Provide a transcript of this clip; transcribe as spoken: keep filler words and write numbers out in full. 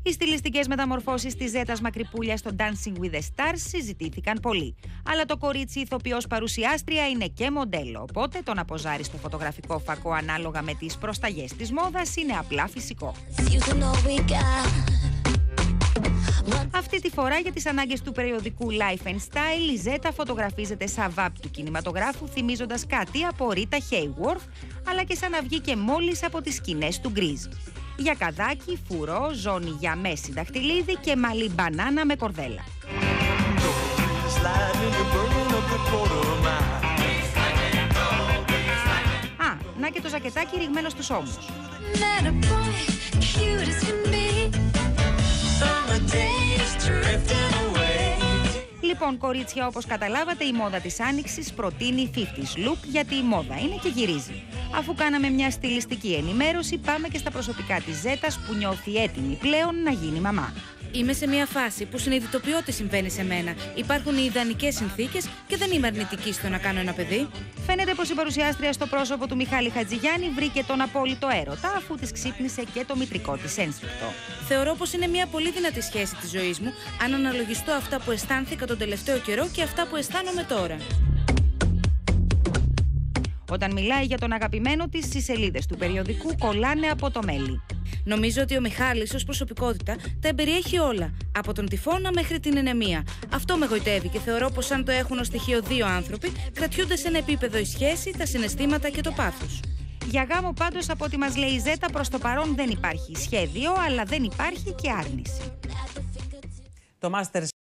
Οι στιλιστικές μεταμορφώσεις της Ζέτας Μακρυπούλια στο Dancing with the Stars συζητήθηκαν πολύ. Αλλά το κορίτσι ηθοποιός παρουσιάστρια είναι και μοντέλο, οπότε το να ποζάρει στο φωτογραφικό φακό ανάλογα με τις προσταγές της μόδας είναι απλά φυσικό. Αυτή τη φορά για τις ανάγκες του περιοδικού Life and Style, η Ζέτα φωτογραφίζεται σαν βάπ του κινηματογράφου, θυμίζοντας κάτι από Ρίτα Hayworth, αλλά και σαν να βγήκε μόλις από τις σκηνές του Γκριζ. Για καδάκι, φουρό, ζώνη για μέση δαχτυλίδι και μαλλί μπανάνα με κορδέλα. Α, να και το ζακετάκι ριγμένο στους ώμους. Λοιπόν, κορίτσια, όπως καταλάβατε, η μόδα της Άνοιξης προτείνει φιφτις look, γιατί η μόδα είναι και γυρίζει. Αφού κάναμε μια στιλιστική ενημέρωση, πάμε και στα προσωπικά της Ζέτας, που νιώθει έτοιμη πλέον να γίνει μαμά. Είμαι σε μια φάση που συνειδητοποιώ τι συμβαίνει σε μένα. Υπάρχουν οι ιδανικές συνθήκες και δεν είμαι αρνητική στο να κάνω ένα παιδί. Φαίνεται πως η παρουσιάστρια στο πρόσωπο του Μιχάλη Χατζηγιάννη βρήκε τον απόλυτο έρωτα, αφού της ξύπνησε και το μητρικό της ένστικτο. Θεωρώ πως είναι μια πολύ δυνατή σχέση της ζωής μου, αν αναλογιστώ αυτά που αισθάνθηκα τον τελευταίο καιρό και αυτά που αισθάνομαι τώρα. Όταν μιλάει για τον αγαπημένο της, στις σελίδες του περιοδικού κολλάνε από το μέλι. Νομίζω ότι ο Μιχάλης ως προσωπικότητα τα εμπεριέχει όλα, από τον τυφώνα μέχρι την ενεμία. Αυτό με γοητεύει και θεωρώ πως αν το έχουν ως στοιχείο δύο άνθρωποι, κρατιούνται σε ένα επίπεδο η σχέση, τα συναισθήματα και το πάθος. Για γάμο πάντως, από ό,τι μας λέει η Ζέτα, προς το παρόν δεν υπάρχει σχέδιο, αλλά δεν υπάρχει και άρνηση. Το Masters